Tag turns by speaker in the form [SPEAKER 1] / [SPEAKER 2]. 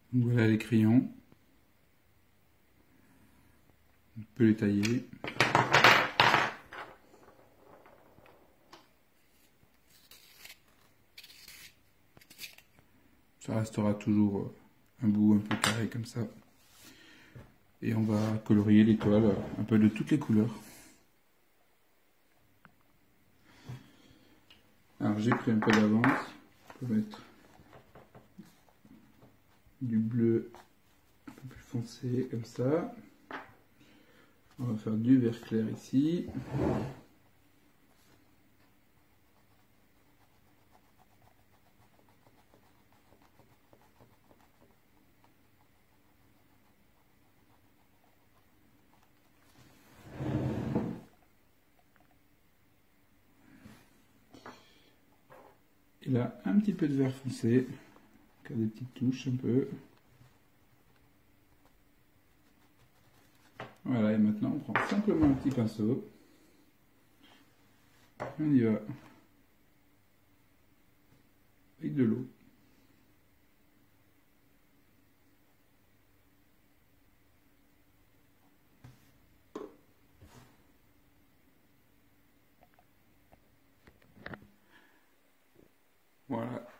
[SPEAKER 1] Voilà les crayons. On peut les tailler. Ça restera toujours un bout un peu carré comme ça. Et on va colorier l'étoile un peu de toutes les couleurs. Alors j'ai pris un peu d'avance. On peut mettre du bleu un peu plus foncé comme ça. On va faire du vert clair ici. Et là, un petit peu de vert foncé, qui a des petites touches un peu. Voilà, et maintenant on prend simplement un petit pinceau. On y va. Avec de l'eau. Voilà.